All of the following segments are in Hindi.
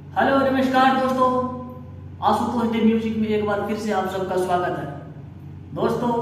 हेलो नमस्कार दोस्तों, आशुतोष डे म्यूजिक में एक बार फिर से आप सबका स्वागत है। दोस्तों,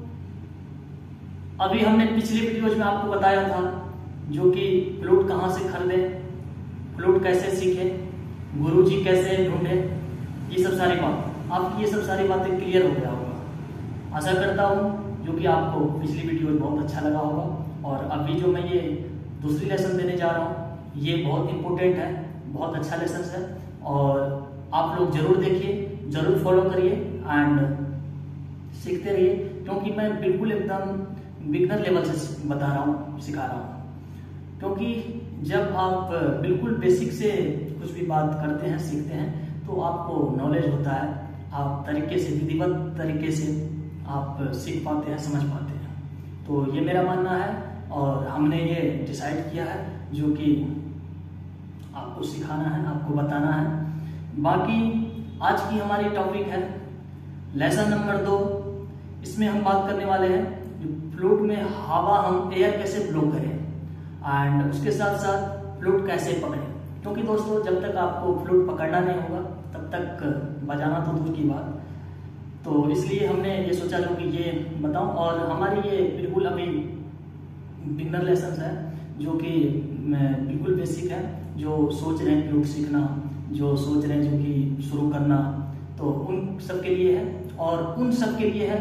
अभी हमने पिछली वीडियोज में आपको बताया था जो कि फ्लूट कहाँ से खरीदें, फ्लूट कैसे सीखें, गुरुजी कैसे ढूंढे, ये सब सारी बात आपकी ये सब सारी बातें क्लियर हो गया होगा। आशा करता हूँ जो कि आपको पिछली वीडियो बहुत अच्छा लगा होगा। और अभी जो मैं ये दूसरी लेसन देने जा रहा हूँ ये बहुत इंपॉर्टेंट है, बहुत अच्छा लेसन है और आप लोग जरूर देखिए, जरूर फॉलो करिए एंड सीखते रहिए, क्योंकि मैं बिल्कुल एकदम बिगनर लेवल से बता रहा हूँ, सिखा रहा हूँ। क्योंकि जब आप बिल्कुल बेसिक से कुछ भी बात करते हैं, सीखते हैं, तो आपको नॉलेज होता है, आप तरीके से, विधिवत तरीके से आप सीख पाते हैं, समझ पाते हैं। तो ये मेरा मानना है और हमने ये डिसाइड किया है जो कि आपको सिखाना है, आपको बताना है। बाकी आज की हमारी टॉपिक है लेसन नंबर 2। इसमें हम बात करने वाले हैं जो फ्लूट में हवा हम एयर कैसे ब्लो करें एंड उसके साथ साथ फ्लूट कैसे पकड़ें। क्योंकि दोस्तों जब तक आपको फ्लूट पकड़ना नहीं होगा तब तक बजाना तो दूर की बात, तो इसलिए हमने ये सोचा जो कि ये बताऊं। और हमारी ये बिल्कुल अभी बिगनर लेसन है जो कि बिल्कुल बेसिक है। जो सोच रहे हैं फ्लूट सीखना, जो सोच रहे हैं जो कि शुरू करना, तो उन सब के लिए है। और उन सब के लिए है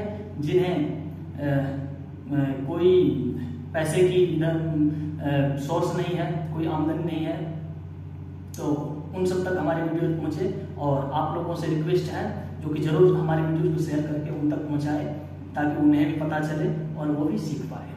जिन्हें कोई पैसे की इधर सोर्स नहीं है, कोई आमदनी नहीं है, तो उन सब तक हमारे वीडियो पहुँचे। और आप लोगों से रिक्वेस्ट है जो कि जरूर हमारे वीडियो को शेयर करके उन तक पहुँचाए ताकि उन्हें भी पता चले और वो भी सीख पाए।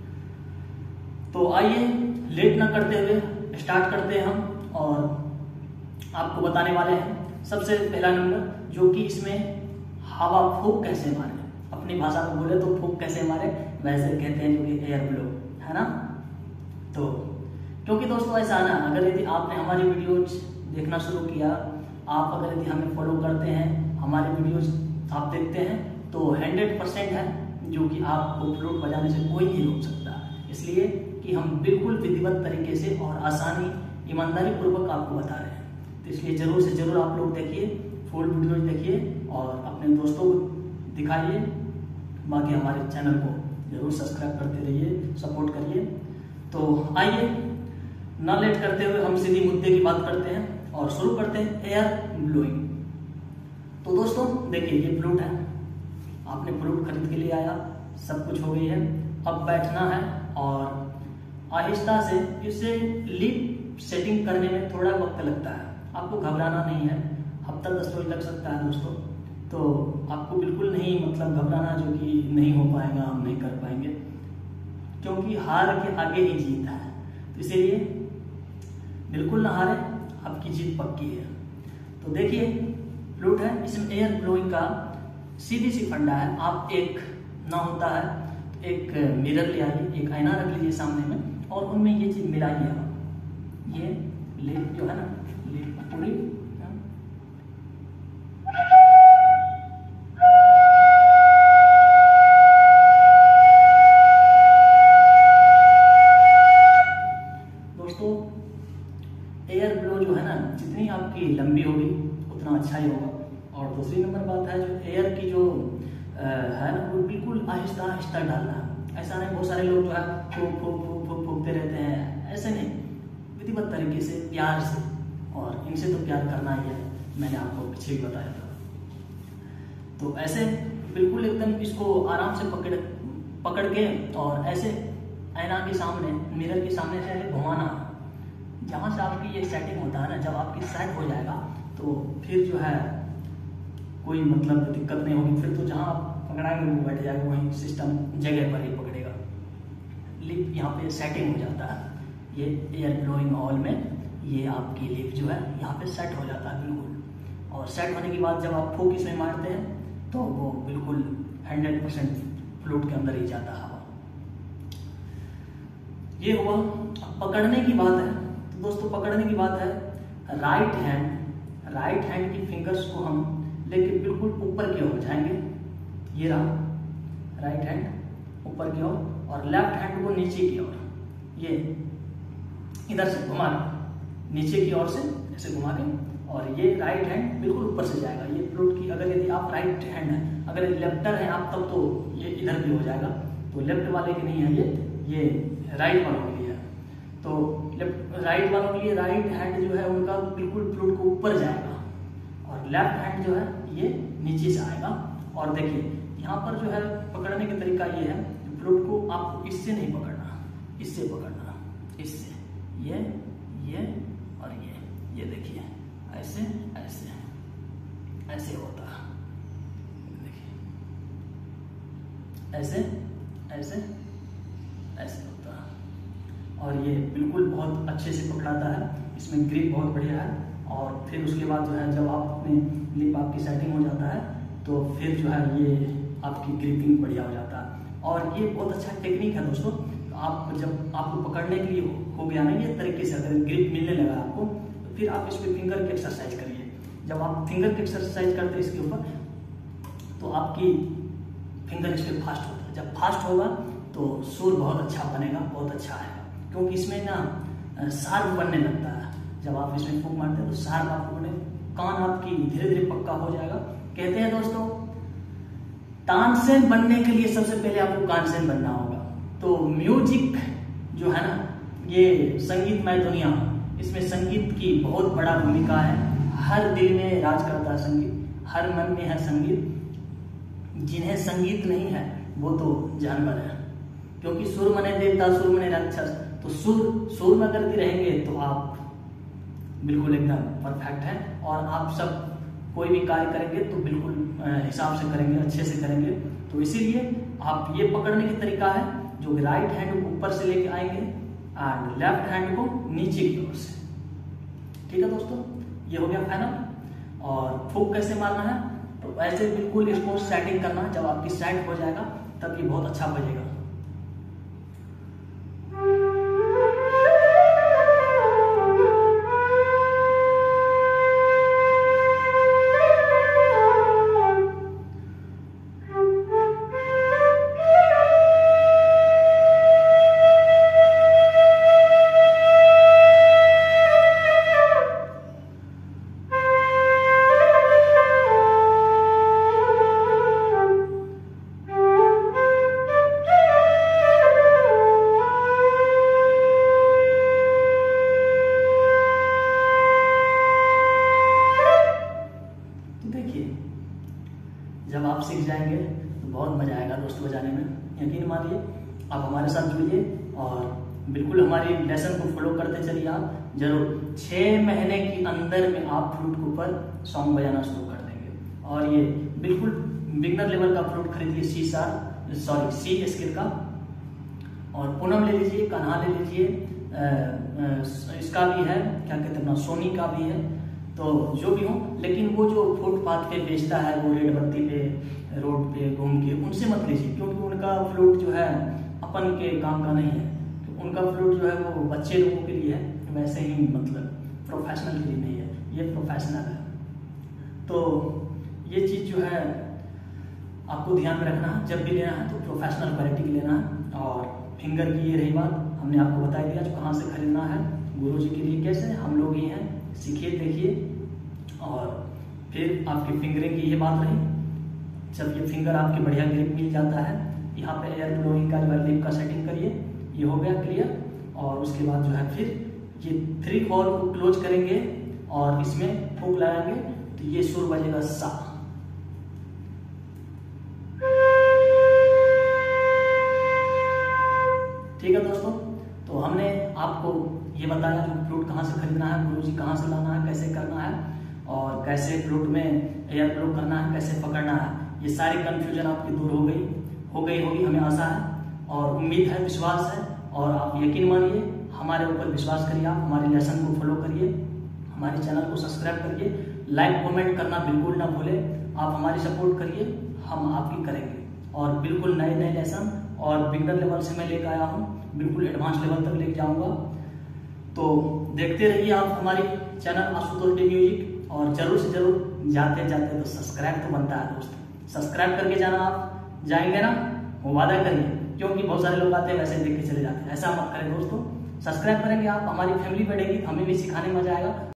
तो आइए लेट ना करते हुए स्टार्ट करते हैं हम और आपको बताने वाले हैं सबसे पहला नंबर जो कि इसमें हवा फूंक कैसे मारे। अपनी भाषा में बोले तो फूंक कैसे मारे, वैसे कहते हैं जो कि एयर ब्लो, है ना। तो क्योंकि दोस्तों ऐसा ना, अगर यदि आपने हमारी वीडियोज देखना शुरू किया, आप अगर यदि हमें फॉलो करते हैं, हमारी वीडियोज आप देखते हैं, तो 100% है जो कि आपको फ्लूट बजाने से कोई नहीं रोक सकता। इसलिए कि हम बिल्कुल विधिवत तरीके से और आसानी, ईमानदारी पूर्वक आपको बता रहे हैं। तो इसलिए जरूर से जरूर आप लोग देखिए, फुल वीडियोज देखिए और अपने दोस्तों को दिखाइए। बाकी हमारे चैनल को जरूर सब्सक्राइब करते रहिए, सपोर्ट करिए। तो आइए ना लेट करते हुए हम सीधी मुद्दे की बात करते हैं और शुरू करते हैं एयर ब्लोइंग। तो दोस्तों देखिए ये फ्लूट है, आपने फ्लूट खरीद के लिए आया, सब कुछ हो गई है, अब बैठना है और आहिस्ता से इसे लिप सेटिंग करने में थोड़ा वक्त लगता है। आपको घबराना नहीं है, हफ्ता 10 रोज लग सकता है दोस्तों, तो आपको बिल्कुल नहीं मतलब घबराना जो कि नहीं हो पाएगा, हम नहीं कर पाएंगे, क्योंकि हार के आगे ही जीत है। तो इसीलिए बिल्कुल ना हारें, आपकी जीत पक्की है। तो देखिए फ्लूट है, इसमें एयर ब्लोइंग का सीधी सी फंडा है। आप एक ना होता है तो एक मिरर ले आइए, एक आईना रख लीजिए सामने में और उनमें ये चीज मिलाइए। ये लिप जो है ना, लिप पूरी दोस्तों, एयर ब्लो जो है ना, जितनी आपकी लंबी होगी उतना अच्छा ही होगा। और दूसरी नंबर बात है जो एयर की जो है ना, वो बिल्कुल आहिस्ता आहिस्ता डालना है। ऐसा नहीं बहुत सारे लोग जो है फूक फूक फूक फूक फूकते रहते हैं, ऐसे नहीं, विधिवत तरीके से प्यार से, और इनसे तो प्यार करना ही है, मैंने आपको पीछे भी बताया था। तो ऐसे बिल्कुल एकदम इसको आराम से पकड़ के और ऐसे आईना के सामने, मिरर के सामने से घुमाना। जहाँ से आपकी ये सेटिंग होता है ना, जब आपकी सेट हो जाएगा तो फिर जो है कोई मतलब दिक्कत नहीं होगी। फिर तो जहाँ पकड़ाएंगे वो बैठ जाएगा, वहीं सिस्टम जगह पर ही पकड़ेगा। लिप यहाँ पे सेटिंग हो जाता है, ये एयर ब्लोइंग हॉल में ये आपकी लिप जो है यहाँ पे सेट हो जाता है बिल्कुल। और सेट होने के बाद जब आप फूंक इसमें मारते हैं तो वो बिल्कुल 100% फ्लूट के अंदर ही जाता है हवा। ये हुआ। अब पकड़ने की बात है, तो दोस्तों पकड़ने की बात है, राइट हैंड की फिंगर्स को हम लेके बिल्कुल ऊपर की ओर जाएंगे। ये रहा राइट हैंड ऊपर की ओर और लेफ्ट हैंड को नीचे की ओर, ये इधर से घुमा नीचे की ओर से ऐसे घुमा के, और ये राइट हैंड बिल्कुल ऊपर से जाएगा। ये फ्लूट की अगर यदि आप राइट हैंड है, अगर लेफ्टर हैं आप तब तो ये इधर भी हो जाएगा, तो लेफ्ट वाले के नहीं है ये राइट वालों के लिए है। तो राइट वालों के लिए राइट हैंड जो है उनका बिल्कुल फ्लूट को ऊपर जाएगा, और लेफ्ट हैंड जो है ये नीचे से आएगा। और देखिए यहाँ पर जो है पकड़ने का तरीका ये है, फ्लूट को आपको इससे नहीं पकड़ना, इससे पकड़ना, इससे, ये और ये देखिए ऐसे ऐसे ऐसे होता है, देखिए ऐसे ऐसे ऐसे होता है। और ये बिल्कुल बहुत अच्छे से पकड़ाता है, इसमें ग्रिप बहुत बढ़िया है। और फिर उसके बाद जो है जब आप अपने लिप आपकी सेटिंग हो जाता है तो फिर जो है ये आपकी ग्रिपिंग बढ़िया हो जाता है। और ये बहुत अच्छा टेक्निक है दोस्तों। आप जब आपको पकड़ने के लिए हो गया ना ये तरीके से, अगर ग्रिप मिलने लगा आपको, तो फिर आप इस पे फिंगर की एक्सरसाइज करिए। जब आप फिंगर की एक्सरसाइज करते हैं इसके ऊपर, तो आपकी फिंगर इस पे फास्ट होता है। जब फास्ट होगा तो सुर बहुत अच्छा बनेगा, बहुत अच्छा आएगा, क्योंकि इसमें ना शार्प बनने लगता है। जब आप इसमें फूंक मारते हैं तो शार्प आपको बने, कान आपकी धीरे धीरे पक्का हो जाएगा। कहते हैं दोस्तों तानसेन बनने के लिए सबसे पहले आपको कानसेन बनना होगा। तो म्यूजिक जो है ना, ये संगीतमय दुनिया, इसमें संगीत की बहुत बड़ा भूमिका है। हर दिल में राज करता है संगीत, हर मन में है संगीत। जिन्हें संगीत नहीं है वो तो जानवर है, क्योंकि सुर मने देवता सुर मने राक्षस। तो सुर में करके रहेंगे तो आप बिल्कुल एकदम परफेक्ट है, और आप सब कोई भी कार्य करेंगे तो बिल्कुल हिसाब से करेंगे, अच्छे से करेंगे। तो इसीलिए आप ये पकड़ने की तरीका है जो राइट हैंड को ऊपर से लेके आएंगे एंड लेफ्ट हैंड को नीचे की ओर से। ठीक है दोस्तों, ये हो गया फाइनल। और फूक कैसे मारना है, तो ऐसे बिल्कुल इसको सेटिंग करना। जब आपकी सेट हो जाएगा तब ये बहुत अच्छा बजेगा। जब आप सीख जाएंगे तो बहुत मजा आएगा दोस्तों बजाने में। यकीन मानिए, आप हमारे साथ जुड़िए और बिल्कुल हमारी लेसन को फॉलो करते चलिए। आप जरूर 6 महीने के अंदर में आप फ्लूट के ऊपर सॉन्ग बजाना शुरू कर देंगे। और ये बिल्कुल बिगनर लेवल का फ्लूट खरीदिए, सी स्केल का। और पूनम ले लीजिए, कान्हा ले लीजिए, इसका भी है, क्या कहते हैं अपना, सोनी का भी है। तो जो भी हो, लेकिन वो जो फुटपाथ पे बेचता है, वो रेड बत्ती पे रोड पे घूम के, उनसे मत लीजिए, क्योंकि उनका फ्लूट जो है अपन के काम का नहीं है। तो उनका फ्लूट जो है वो बच्चे लोगों के लिए है, वैसे ही मतलब प्रोफेशनल के लिए नहीं है, ये प्रोफेशनल है। तो ये चीज़ जो है आपको ध्यान में रखना है, जब भी लेना है तो प्रोफेशनल क्वालिटी की लेना है। और फिंगर की ये रही बात, हमने आपको बता दिया जो कहाँ से खरीदना है। गुरुजी के लिए कैसे, हम लोग ही हैं, सीखिए, देखिए। और फिर आपकी फिंगरिंग की ये बात रही, जब ये फिंगर आपकी बढ़िया ग्रिप मिल जाता है, यहाँ पे एयर ब्लोइंग का जो है लिप का सेटिंग करिए, ये हो गया क्लियर। और उसके बाद जो है फिर ये 3 होल को क्लोज करेंगे और इसमें फूंक लगाएंगे तो ये सुर बजेगा सा। ठीक है दोस्तों, तो हमने आपको ये बताया जो फ्लूट कहाँ से खरीदना है, गुरुजी कहाँ से लाना है, कैसे करना है, और कैसे फ्लूट में एयर ब्लो करना है, कैसे पकड़ना है। ये सारी कंफ्यूजन आपकी दूर हो गई होगी, हमें आशा है और उम्मीद है, विश्वास है। और आप यकीन मानिए, हमारे ऊपर विश्वास करिए, आप हमारे लेसन को फॉलो करिए, हमारे चैनल को सब्सक्राइब करिए, लाइक कमेंट करना बिल्कुल ना भूलें। आप हमारी सपोर्ट करिए, हम आपकी करेंगे। और बिल्कुल नए नए लेसन और बिगनर लेवल से मैं लेकर आया हूँ, बिल्कुल एडवांस लेवल तक लेके जाऊँगा। तो देखते रहिए आप हमारी चैनल आशुतोष डी म्यूजिक। और जरूर से जरूर जाते जाते तो सब्सक्राइब तो बनता है दोस्त, सब्सक्राइब करके जाना। आप जाएंगे ना, वो वादा करिए, क्योंकि बहुत सारे लोग आते हैं वैसे देख के चले जाते हैं। ऐसा मत करें दोस्तों, सब्सक्राइब करेंगे आप, हमारी फैमिली बढ़ेगी, हमें भी सिखाने में मजा आएगा।